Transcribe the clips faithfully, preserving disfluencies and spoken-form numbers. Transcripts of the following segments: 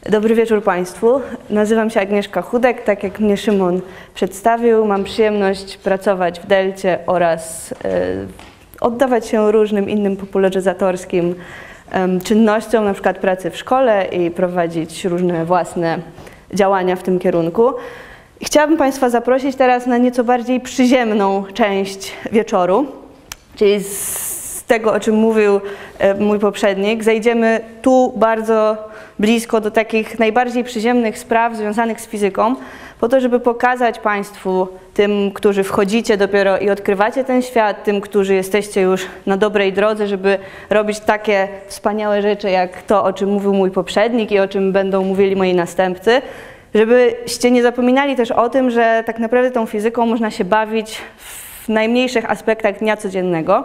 Dobry wieczór Państwu. Nazywam się Agnieszka Chudek, tak jak mnie Szymon przedstawił. Mam przyjemność pracować w Delcie oraz e, oddawać się różnym innym popularyzatorskim e, czynnościom, na przykład pracy w szkole i prowadzić różne własne działania w tym kierunku. I chciałabym Państwa zaprosić teraz na nieco bardziej przyziemną część wieczoru, czyli z tego, o czym mówił e, mój poprzednik. Zejdziemy tu bardzo blisko do takich najbardziej przyziemnych spraw związanych z fizyką, po to, żeby pokazać Państwu, tym, którzy wchodzicie dopiero i odkrywacie ten świat, tym, którzy jesteście już na dobrej drodze, żeby robić takie wspaniałe rzeczy, jak to, o czym mówił mój poprzednik i o czym będą mówili moi następcy, żebyście nie zapominali też o tym, że tak naprawdę tą fizyką można się bawić w najmniejszych aspektach dnia codziennego.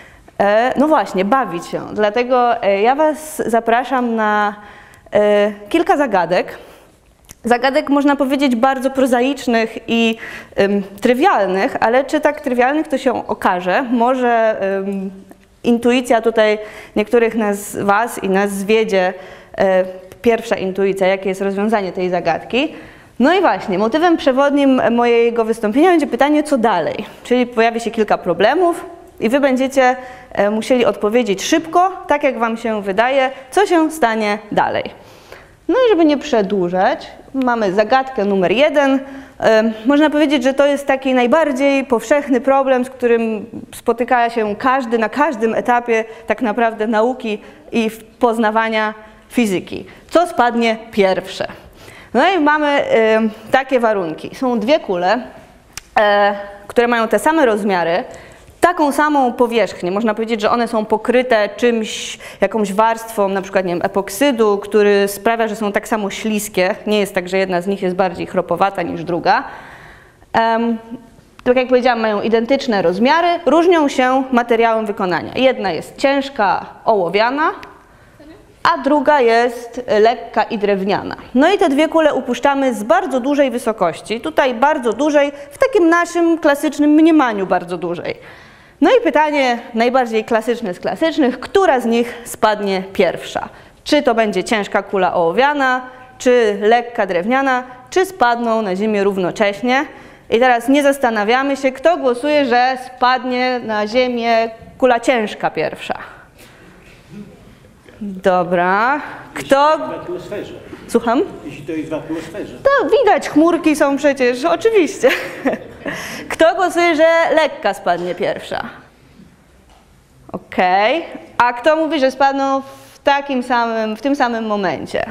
No właśnie, bawić się. Dlatego ja Was zapraszam na kilka zagadek. Zagadek, można powiedzieć, bardzo prozaicznych i um, trywialnych, ale czy tak trywialnych, to się okaże. Może um, intuicja tutaj niektórych nas, Was i nas zwiedzie, e, pierwsza intuicja, jakie jest rozwiązanie tej zagadki. No i właśnie, motywem przewodnim mojego wystąpienia będzie pytanie, co dalej? Czyli pojawi się kilka problemów i Wy będziecie e, musieli odpowiedzieć szybko, tak jak Wam się wydaje, co się stanie dalej. No i żeby nie przedłużać, mamy zagadkę numer jeden. E, można powiedzieć, że to jest taki najbardziej powszechny problem, z którym spotyka się każdy na każdym etapie tak naprawdę nauki i poznawania fizyki. Co spadnie pierwsze? No i mamy e, takie warunki. Są dwie kule, e, które mają te same rozmiary, taką samą powierzchnię. Można powiedzieć, że one są pokryte czymś, jakąś warstwą, na przykład nie wiem, epoksydu, który sprawia, że są tak samo śliskie. Nie jest tak, że jedna z nich jest bardziej chropowata niż druga. Um, tak jak powiedziałam, mają identyczne rozmiary, różnią się materiałem wykonania. Jedna jest ciężka, ołowiana, a druga jest lekka i drewniana. No i te dwie kule upuszczamy z bardzo dużej wysokości. Tutaj bardzo dużej, w takim naszym klasycznym mniemaniu bardzo dużej. No i pytanie najbardziej klasyczne z klasycznych, która z nich spadnie pierwsza? Czy to będzie ciężka kula ołowiana, czy lekka drewniana, czy spadną na ziemię równocześnie? I teraz nie zastanawiamy się, kto głosuje, że spadnie na ziemię kula ciężka pierwsza. Dobra. Kto? W atmosferze. Słucham? Jeśli to jest w atmosferze. To widać, chmurki są przecież, oczywiście. Kto głosuje, że lekka spadnie pierwsza? Okej. Okay. A kto mówi, że spadną w takim samym, w tym samym momencie?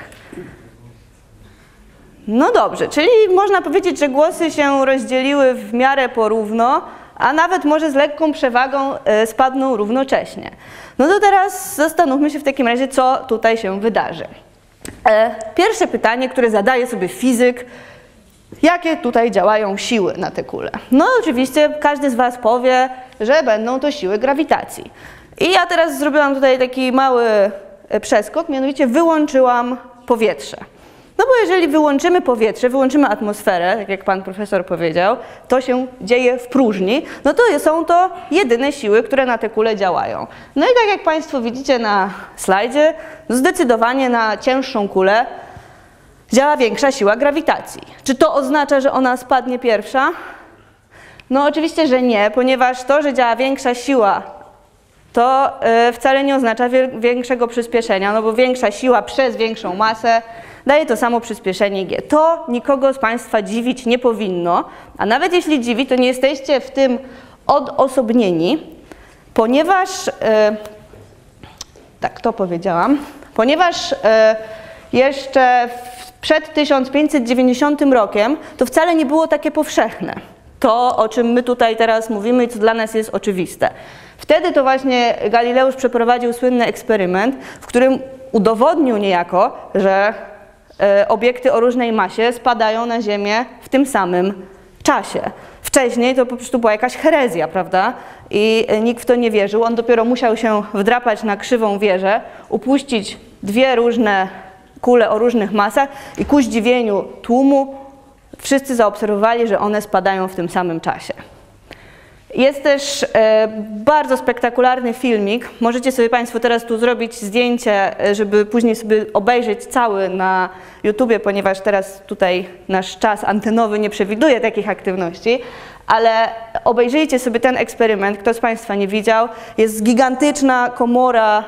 No dobrze, czyli można powiedzieć, że głosy się rozdzieliły w miarę porówno, a nawet może z lekką przewagą spadną równocześnie. No to teraz zastanówmy się w takim razie, co tutaj się wydarzy. Pierwsze pytanie, które zadaje sobie fizyk, jakie tutaj działają siły na te kule? No oczywiście każdy z Was powie, że będą to siły grawitacji. I ja teraz zrobiłam tutaj taki mały przeskok, mianowicie wyłączyłam powietrze. No bo jeżeli wyłączymy powietrze, wyłączymy atmosferę, tak jak Pan Profesor powiedział, to się dzieje w próżni, no to są to jedyne siły, które na te kule działają. No i tak jak Państwo widzicie na slajdzie, zdecydowanie na cięższą kulę działa większa siła grawitacji. Czy to oznacza, że ona spadnie pierwsza? No oczywiście, że nie, ponieważ to, że działa większa siła, to yy, wcale nie oznacza większego przyspieszenia, no bo większa siła przez większą masę daje to samo przyspieszenie G. To nikogo z Państwa dziwić nie powinno, a nawet jeśli dziwi, to nie jesteście w tym odosobnieni, ponieważ, yy, tak to powiedziałam, ponieważ yy, jeszcze w, przed tysiąc pięćset dziewięćdziesiątym rokiem to wcale nie było takie powszechne. To, o czym my tutaj teraz mówimy i co dla nas jest oczywiste. Wtedy to właśnie Galileusz przeprowadził słynny eksperyment, w którym udowodnił niejako, że e, obiekty o różnej masie spadają na Ziemię w tym samym czasie. Wcześniej to po prostu była jakaś herezja, prawda? I nikt w to nie wierzył. On dopiero musiał się wdrapać na krzywą wieżę, upuścić dwie różne kule o różnych masach i ku zdziwieniu tłumu wszyscy zaobserwowali, że one spadają w tym samym czasie. Jest też e, bardzo spektakularny filmik. Możecie sobie Państwo teraz tu zrobić zdjęcie, żeby później sobie obejrzeć cały na YouTubie, ponieważ teraz tutaj nasz czas antenowy nie przewiduje takich aktywności. Ale obejrzyjcie sobie ten eksperyment, kto z Państwa nie widział. Jest gigantyczna komora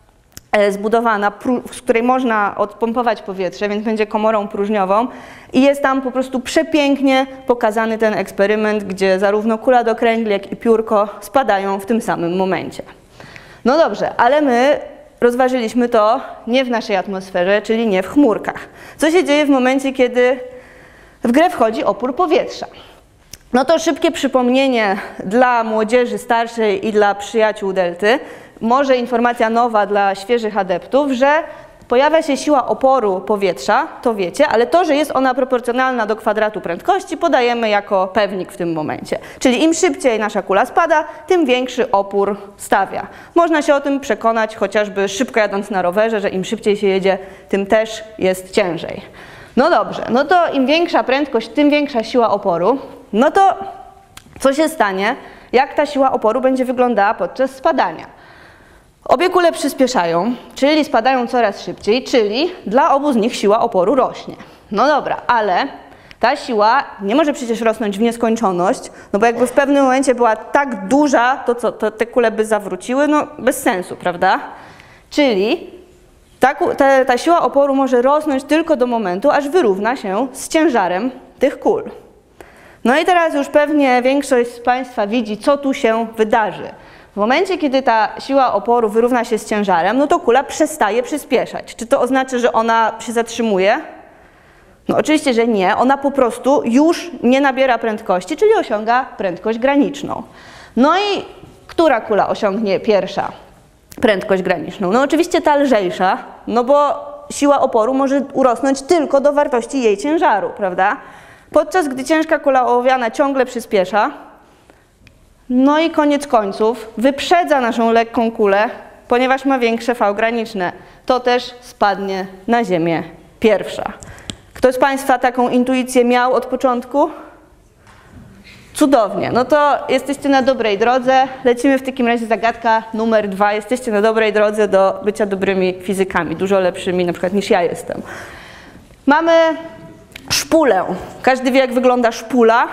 zbudowana, z której można odpompować powietrze, więc będzie komorą próżniową i jest tam po prostu przepięknie pokazany ten eksperyment, gdzie zarówno kula do kręgli, jak i piórko spadają w tym samym momencie. No dobrze, ale my rozważyliśmy to nie w naszej atmosferze, czyli nie w chmurkach. Co się dzieje w momencie, kiedy w grę wchodzi opór powietrza? No to szybkie przypomnienie dla młodzieży starszej i dla przyjaciół Delty, może informacja nowa dla świeżych adeptów, że pojawia się siła oporu powietrza, to wiecie, ale to, że jest ona proporcjonalna do kwadratu prędkości, podajemy jako pewnik w tym momencie. Czyli im szybciej nasza kula spada, tym większy opór stawia. Można się o tym przekonać chociażby szybko jadąc na rowerze, że im szybciej się jedzie, tym też jest ciężej. No dobrze, no to im większa prędkość, tym większa siła oporu. No to co się stanie, jak ta siła oporu będzie wyglądała podczas spadania? Obie kule przyspieszają, czyli spadają coraz szybciej, czyli dla obu z nich siła oporu rośnie. No dobra, ale ta siła nie może przecież rosnąć w nieskończoność, no bo jakby w pewnym momencie była tak duża, to co, to te kule by zawróciły, no bez sensu, prawda? Czyli ta, ta, ta siła oporu może rosnąć tylko do momentu, aż wyrówna się z ciężarem tych kul. No i teraz już pewnie większość z Państwa widzi, co tu się wydarzy. W momencie, kiedy ta siła oporu wyrówna się z ciężarem, no to kula przestaje przyspieszać. Czy to oznacza, że ona się zatrzymuje? No oczywiście, że nie. Ona po prostu już nie nabiera prędkości, czyli osiąga prędkość graniczną. No i która kula osiągnie pierwsza prędkość graniczną? No oczywiście ta lżejsza, no bo siła oporu może urosnąć tylko do wartości jej ciężaru, prawda? Podczas gdy ciężka kula ołowiana ciągle przyspiesza, no i koniec końców wyprzedza naszą lekką kulę, ponieważ ma większe V graniczne. To też spadnie na ziemię pierwsza. Ktoś z Państwa taką intuicję miał od początku? Cudownie. No to jesteście na dobrej drodze. Lecimy w takim razie zagadka numer dwa. Jesteście na dobrej drodze do bycia dobrymi fizykami, dużo lepszymi na przykład niż ja jestem. Mamy szpulę. Każdy wie, jak wygląda szpula.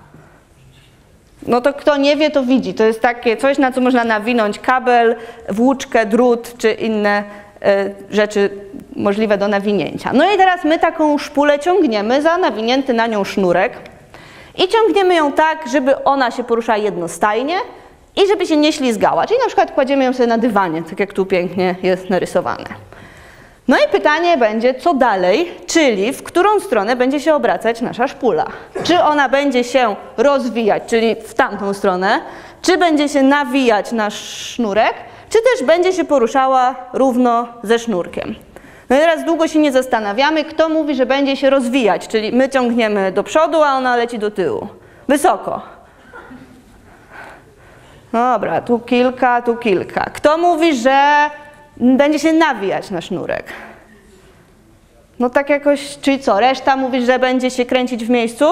No to kto nie wie, to widzi. To jest takie coś, na co można nawinąć kabel, włóczkę, drut czy inne y, rzeczy możliwe do nawinięcia. No i teraz my taką szpulę ciągniemy za nawinięty na nią sznurek i ciągniemy ją tak, żeby ona się poruszała jednostajnie i żeby się nie ślizgała. Czyli na przykład kładziemy ją sobie na dywanie, tak jak tu pięknie jest narysowane. No i pytanie będzie, co dalej, czyli w którą stronę będzie się obracać nasza szpula. Czy ona będzie się rozwijać, czyli w tamtą stronę, czy będzie się nawijać nasz sznurek, czy też będzie się poruszała równo ze sznurkiem. No i teraz długo się nie zastanawiamy, kto mówi, że będzie się rozwijać, czyli my ciągniemy do przodu, a ona leci do tyłu. Wysoko. Dobra, tu kilka, tu kilka. Kto mówi, że będzie się nawijać na sznurek? No tak jakoś, czyli co, reszta mówi, że będzie się kręcić w miejscu?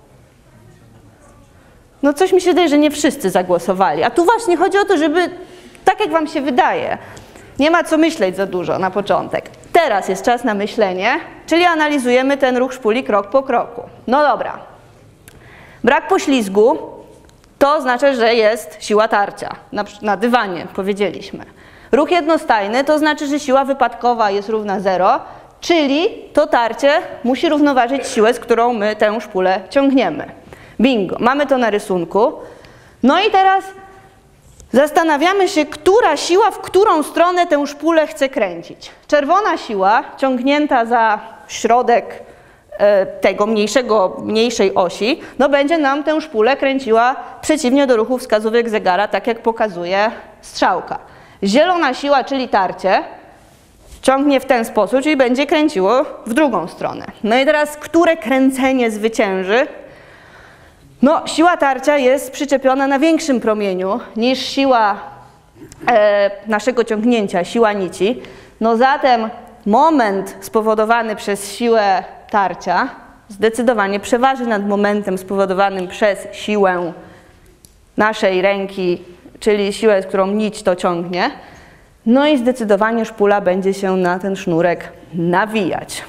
No coś mi się wydaje, że nie wszyscy zagłosowali. A tu właśnie chodzi o to, żeby tak jak wam się wydaje. Nie ma co myśleć za dużo na początek. Teraz jest czas na myślenie, czyli analizujemy ten ruch szpuli krok po kroku. No dobra. Brak poślizgu to oznacza, że jest siła tarcia. Na, na dywanie powiedzieliśmy. Ruch jednostajny to znaczy, że siła wypadkowa jest równa zero, czyli to tarcie musi równoważyć siłę, z którą my tę szpulę ciągniemy. Bingo, mamy to na rysunku. No i teraz zastanawiamy się, która siła w którą stronę tę szpulę chce kręcić. Czerwona siła ciągnięta za środek tego mniejszego, mniejszej osi, no będzie nam tę szpulę kręciła przeciwnie do ruchu wskazówek zegara, tak jak pokazuje strzałka. Zielona siła, czyli tarcie, ciągnie w ten sposób, czyli będzie kręciło w drugą stronę. No i teraz, które kręcenie zwycięży? No, siła tarcia jest przyczepiona na większym promieniu niż siła e, naszego ciągnięcia, siła nici. No zatem moment spowodowany przez siłę tarcia zdecydowanie przeważy nad momentem spowodowanym przez siłę naszej ręki, czyli siłę, z którą nić to ciągnie. No i zdecydowanie szpula będzie się na ten sznurek nawijać.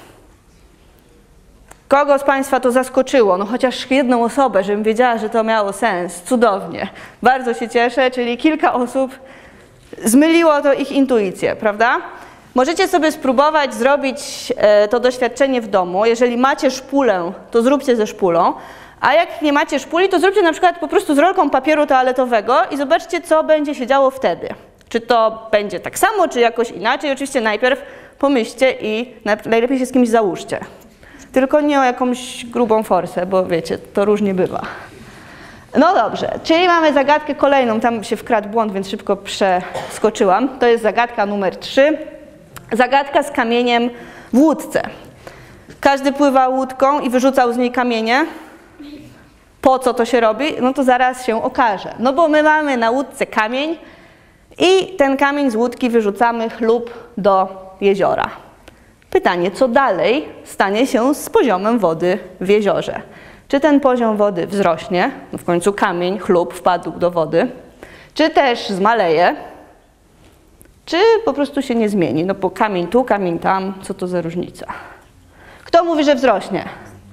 Kogo z Państwa to zaskoczyło? No chociaż jedną osobę, żebym wiedziała, że to miało sens. Cudownie. Bardzo się cieszę, czyli kilka osób zmyliło to ich intuicję, prawda? Możecie sobie spróbować zrobić to doświadczenie w domu. Jeżeli macie szpulę, to zróbcie ze szpulą, a jak nie macie szpuli, to zróbcie na przykład po prostu z rolką papieru toaletowego i zobaczcie, co będzie się działo wtedy. Czy to będzie tak samo, czy jakoś inaczej. Oczywiście najpierw pomyślcie i najlepiej się z kimś załóżcie. Tylko nie o jakąś grubą forsę, bo wiecie, to różnie bywa. No dobrze, czyli mamy zagadkę kolejną, tam się wkradł błąd, więc szybko przeskoczyłam. To jest zagadka numer trzy. Zagadka z kamieniem w łódce. Każdy pływał łódką i wyrzucał z niej kamienie. Po co to się robi? No to zaraz się okaże. No bo my mamy na łódce kamień i ten kamień z łódki wyrzucamy chlub do jeziora. Pytanie, co dalej stanie się z poziomem wody w jeziorze? Czy ten poziom wody wzrośnie? No w końcu kamień, chlub wpadł do wody. Czy też zmaleje? Czy po prostu się nie zmieni? No bo kamień tu, kamień tam, co to za różnica? Kto mówi, że wzrośnie?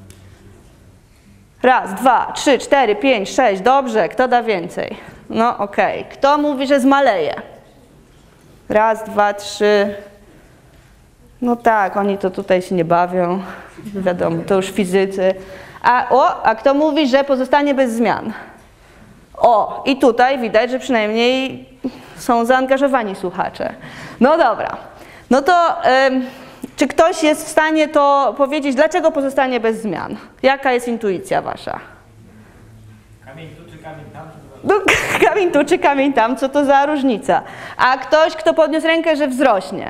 Raz, dwa, trzy, cztery, pięć, sześć. Dobrze, kto da więcej? No okej. Okay. Kto mówi, że zmaleje? Raz, dwa, trzy. No tak, oni to tutaj się nie bawią. Wiadomo, to już fizycy. A, o, a kto mówi, że pozostanie bez zmian? O, i tutaj widać, że przynajmniej są zaangażowani słuchacze. No dobra. No to ym, czy ktoś jest w stanie to powiedzieć, dlaczego pozostanie bez zmian? Jaka jest intuicja wasza? Kamień tu czy kamień tam? No, kamień tu czy kamień tam, co to za różnica? A ktoś, kto podniósł rękę, że wzrośnie?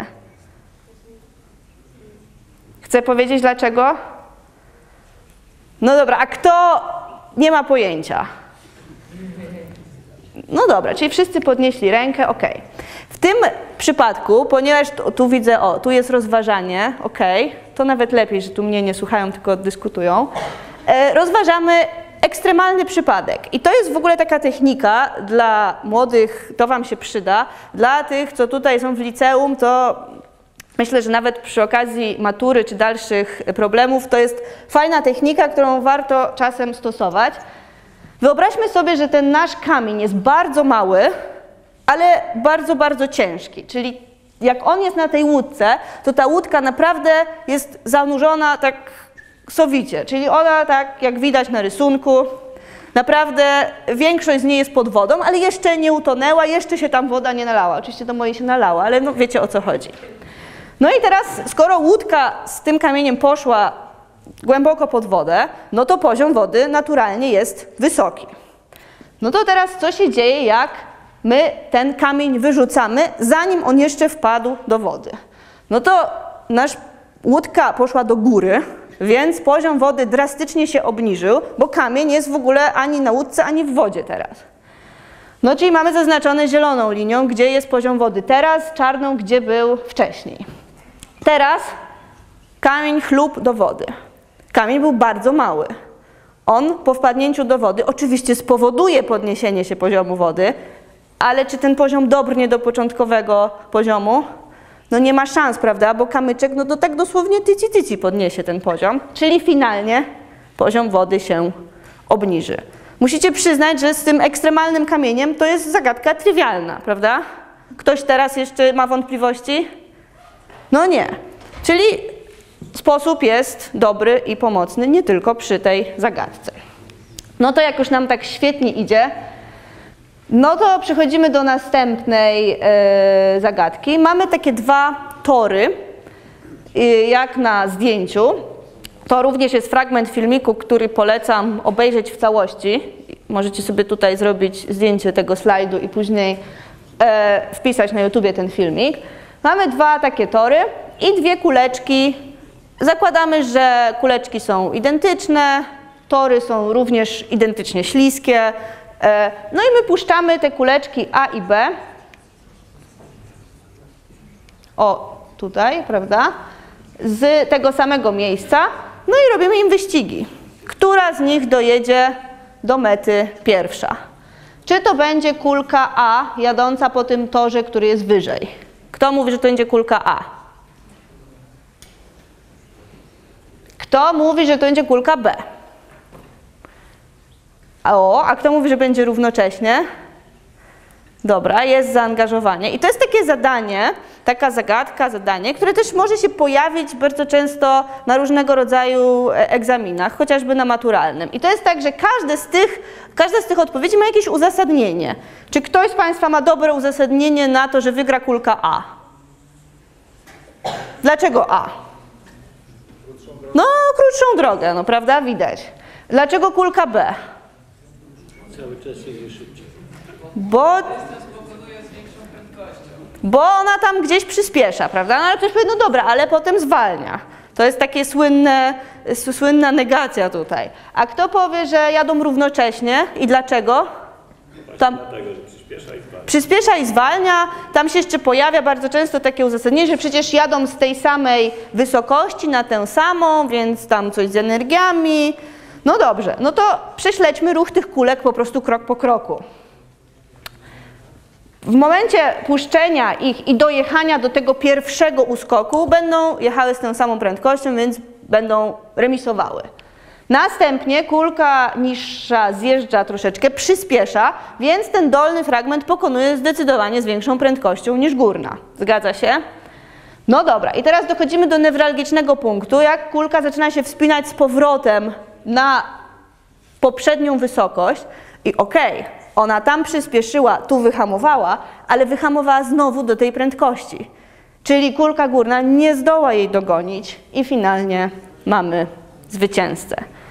Chce powiedzieć dlaczego? No dobra, a kto nie ma pojęcia? No dobra, czyli wszyscy podnieśli rękę, ok. W tym przypadku, ponieważ tu, tu widzę, o, tu jest rozważanie, ok, to nawet lepiej, że tu mnie nie słuchają, tylko dyskutują. E, rozważamy ekstremalny przypadek. I to jest w ogóle taka technika dla młodych, to wam się przyda. Dla tych, co tutaj są w liceum, to myślę, że nawet przy okazji matury czy dalszych problemów to jest fajna technika, którą warto czasem stosować. Wyobraźmy sobie, że ten nasz kamień jest bardzo mały, ale bardzo, bardzo ciężki. Czyli jak on jest na tej łódce, to ta łódka naprawdę jest zanurzona tak sowicie. Czyli ona tak, jak widać na rysunku, naprawdę większość z niej jest pod wodą, ale jeszcze nie utonęła, jeszcze się tam woda nie nalała. Oczywiście do mojej się nalała, ale no wiecie, o co chodzi. No i teraz, skoro łódka z tym kamieniem poszła głęboko pod wodę, no to poziom wody naturalnie jest wysoki. No to teraz co się dzieje, jak my ten kamień wyrzucamy, zanim on jeszcze wpadł do wody? No to nasz łódka poszła do góry, więc poziom wody drastycznie się obniżył, bo kamień jest w ogóle ani na łódce, ani w wodzie teraz. No czyli mamy zaznaczone zieloną linią, gdzie jest poziom wody teraz, czarną, gdzie był wcześniej. Teraz kamień chlub do wody. Kamień był bardzo mały. On po wpadnięciu do wody oczywiście spowoduje podniesienie się poziomu wody, ale czy ten poziom dobrnie do początkowego poziomu? No nie ma szans, prawda, bo kamyczek no to tak dosłownie tyci tyci podniesie ten poziom, czyli finalnie poziom wody się obniży. Musicie przyznać, że z tym ekstremalnym kamieniem to jest zagadka trywialna, prawda? Ktoś teraz jeszcze ma wątpliwości? No nie. Czyli sposób jest dobry i pomocny nie tylko przy tej zagadce. No to jak już nam tak świetnie idzie, no to przechodzimy do następnej e, zagadki. Mamy takie dwa tory, e, jak na zdjęciu. To również jest fragment filmiku, który polecam obejrzeć w całości. Możecie sobie tutaj zrobić zdjęcie tego slajdu i później e, wpisać na YouTubie ten filmik. Mamy dwa takie tory i dwie kuleczki. Zakładamy, że kuleczki są identyczne, tory są również identycznie śliskie. No i my puszczamy te kuleczki A i B. O, tutaj, prawda? Z tego samego miejsca. No i robimy im wyścigi. Która z nich dojedzie do mety pierwsza? Czy to będzie kulka A jadąca po tym torze, który jest wyżej? Kto mówi, że to będzie kulka A? Kto mówi, że to będzie kulka B? O, a kto mówi, że będzie równocześnie? Dobra, jest zaangażowanie. I to jest takie zadanie, taka zagadka, zadanie, które też może się pojawić bardzo często na różnego rodzaju egzaminach, chociażby na maturalnym. I to jest tak, że każde z tych, każda z tych odpowiedzi ma jakieś uzasadnienie. Czy ktoś z Państwa ma dobre uzasadnienie na to, że wygra kulka A? Dlaczego A? No, krótszą drogę, no prawda? Widać. Dlaczego kulka B? Cały czas jedzie szybciej. Bo, bo ona tam gdzieś przyspiesza, prawda? No ale ktoś powie, no dobra, ale potem zwalnia. To jest takie słynne, słynna negacja tutaj. A kto powie, że jadą równocześnie i dlaczego? Tam, Dlatego, że przyspiesza i zwalnia. Przyspiesza i zwalnia. Tam się jeszcze pojawia bardzo często takie uzasadnienie, że przecież jadą z tej samej wysokości na tę samą, więc tam coś z energiami. No dobrze, no to prześledźmy ruch tych kulek po prostu krok po kroku. W momencie puszczenia ich i dojechania do tego pierwszego uskoku będą jechały z tą samą prędkością, więc będą remisowały. Następnie kulka niższa zjeżdża troszeczkę, przyspiesza, więc ten dolny fragment pokonuje zdecydowanie z większą prędkością niż górna. Zgadza się? No dobra, i teraz dochodzimy do newralgicznego punktu, jak kulka zaczyna się wspinać z powrotem na poprzednią wysokość i okej, okay, ona tam przyspieszyła, tu wyhamowała, ale wyhamowała znowu do tej prędkości. Czyli kulka górna nie zdoła jej dogonić i finalnie mamy zwycięzcę.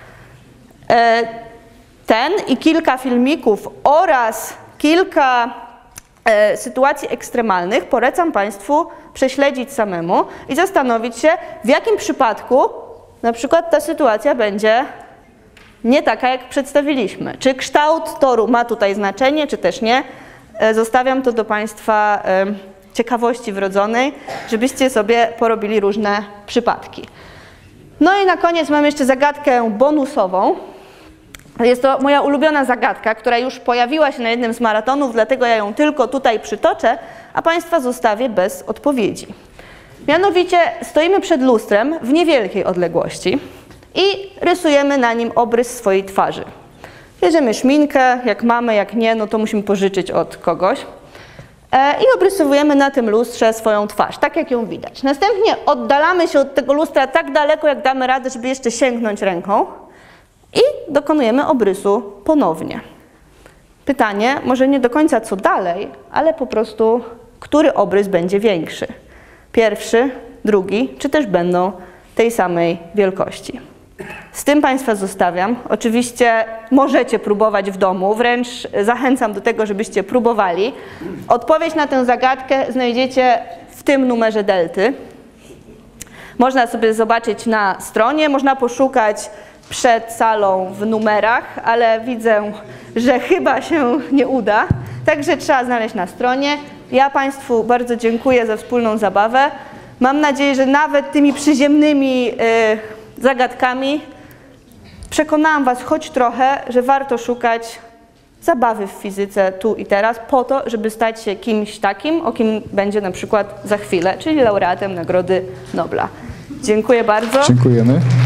Ten i kilka filmików oraz kilka sytuacji ekstremalnych polecam Państwu prześledzić samemu i zastanowić się, w jakim przypadku na przykład ta sytuacja będzie nie taka, jak przedstawiliśmy. Czy kształt toru ma tutaj znaczenie, czy też nie? Zostawiam to do Państwa ciekawości wrodzonej, żebyście sobie porobili różne przypadki. No i na koniec mam jeszcze zagadkę bonusową. Jest to moja ulubiona zagadka, która już pojawiła się na jednym z maratonów, dlatego ja ją tylko tutaj przytoczę, a Państwa zostawię bez odpowiedzi. Mianowicie stoimy przed lustrem w niewielkiej odległości i rysujemy na nim obrys swojej twarzy. Bierzemy szminkę, jak mamy, jak nie, no to musimy pożyczyć od kogoś. I obrysowujemy na tym lustrze swoją twarz, tak jak ją widać. Następnie oddalamy się od tego lustra tak daleko, jak damy radę, żeby jeszcze sięgnąć ręką i dokonujemy obrysu ponownie. Pytanie, może nie do końca co dalej, ale po prostu, który obrys będzie większy? Pierwszy, drugi, czy też będą tej samej wielkości? Z tym Państwa zostawiam. Oczywiście możecie próbować w domu, wręcz zachęcam do tego, żebyście próbowali. Odpowiedź na tę zagadkę znajdziecie w tym numerze Delty. Można sobie zobaczyć na stronie, można poszukać przed salą w numerach, ale widzę, że chyba się nie uda. Także trzeba znaleźć na stronie. Ja Państwu bardzo dziękuję za wspólną zabawę. Mam nadzieję, że nawet tymi przyziemnymi yy, zagadkami przekonałam Was choć trochę, że warto szukać zabawy w fizyce tu i teraz po to, żeby stać się kimś takim, o kim będzie na przykład za chwilę, czyli laureatem Nagrody Nobla. Dziękuję bardzo. Dziękujemy.